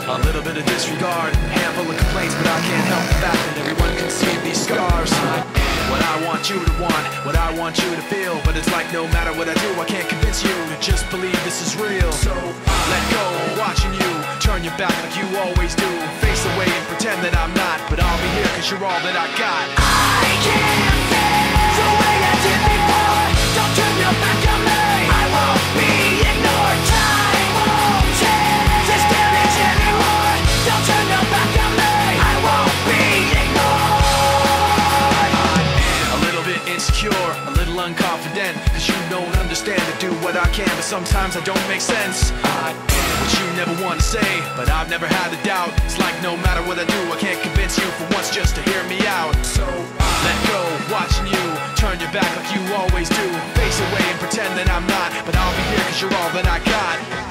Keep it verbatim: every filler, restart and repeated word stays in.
A little bit of disregard, handful of complaints, but I can't help the fact that everyone can see these scars. What I want you to want, what I want you to feel, but it's like no matter what I do, I can't convince you to just believe this is real. So let go, watching you turn your back like you always do. Face away and pretend that I'm not, but I'll be here cause you're all that I got. I can't feel the way I did before. Don't turn your back on me. I won't be ignored. Time won't change this damage anymore. Don't turn your back on me. I won't be ignored. I'm a little bit insecure, a little unconfident, cause you don't understand to do what I can, but sometimes I don't make sense. I what you never want to say, but I've never had a doubt. It's like no matter what I do, I can't convince you for once just to hear me out. So let go, watching you turn your back like you always do. Face away and pretend that I'm not, but I'll be here cause you're all that I got.